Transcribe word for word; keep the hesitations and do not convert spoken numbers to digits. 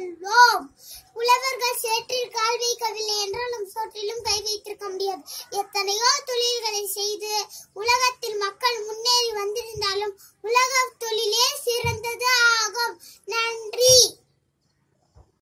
கொள்வோம். உழவர்கள் சேற்றில் கால் வைக்கவில்லை என்றாலும் சோற்றிலும் கை வைத்திருக்க முடியாது. எத்தனையோ தொழில்களை செய்து உலகத்தில் மக்கள் முன்னேறி வந்திருந்தாலும் உலக தொழிலே சிறந்தது ஆகும். நன்றி.